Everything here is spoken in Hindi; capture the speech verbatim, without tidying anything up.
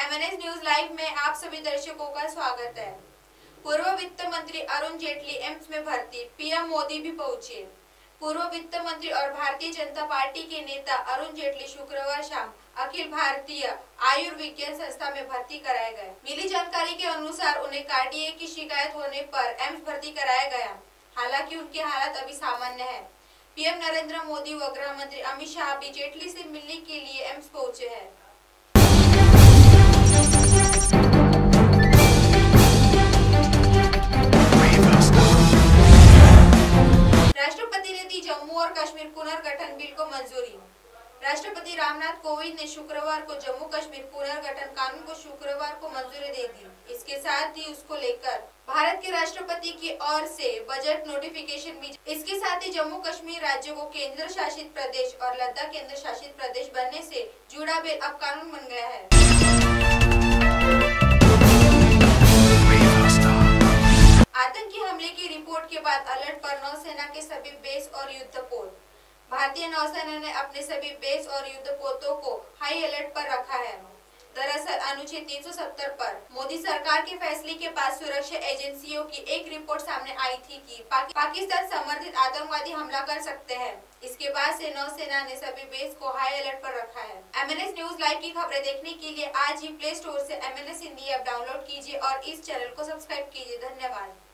एमएनएस न्यूज लाइव में आप सभी दर्शकों का स्वागत है। पूर्व वित्त मंत्री अरुण जेटली एम्स में भर्ती, पीएम मोदी भी पहुंचे। पूर्व वित्त मंत्री और भारतीय जनता पार्टी के नेता अरुण जेटली शुक्रवार शाम अखिल भारतीय आयुर्विज्ञान संस्था में भर्ती कराए गए। मिली जानकारी के अनुसार उन्हें कार्डियक की शिकायत होने पर एम्स भर्ती कराया गया। हालांकि उनकी हालत अभी सामान्य है। पीएम नरेंद्र मोदी व गृह मंत्री अमित शाह भी जेटली से मिलने के लिए एम्स पहुंचे हैं। राष्ट्रपति ने दी जम्मू और कश्मीर पुनर्गठन बिल को मंजूरी। राष्ट्रपति रामनाथ कोविंद ने शुक्रवार को जम्मू कश्मीर पुनर्गठन कानून को शुक्रवार को मंजूरी दे दी। इसके साथ ही उसको लेकर भारत के राष्ट्रपति की ओर से बजट नोटिफिकेशन भी। इसके साथ ही जम्मू कश्मीर राज्य को केंद्र शासित प्रदेश और लद्दाख केंद्र शासित प्रदेश बनने से जुड़ा बिल अब कानून बन गया है। आतंकी हमले की रिपोर्ट के बाद अलर्ट पर नौसेना के सभी बेस और युद्धपोत। भारतीय नौसेना ने अपने सभी बेस और युद्धपोतों को हाई अलर्ट पर रखा है। दरअसल अनुच्छेद तीन सौ सत्तर पर मोदी सरकार के फैसले के बाद सुरक्षा एजेंसियों की एक रिपोर्ट सामने आई थी कि पाकि, पाकिस्तान समर्थित आतंकवादी हमला कर सकते हैं। इसके बाद से नौसेना ने सभी बेस को हाई अलर्ट पर रखा है। एमएनएस न्यूज लाइव की खबरें देखने के लिए आज ही प्ले स्टोर से एमएनएस हिंदी ऐप डाउनलोड कीजिए और इस चैनल को सब्सक्राइब कीजिए। धन्यवाद।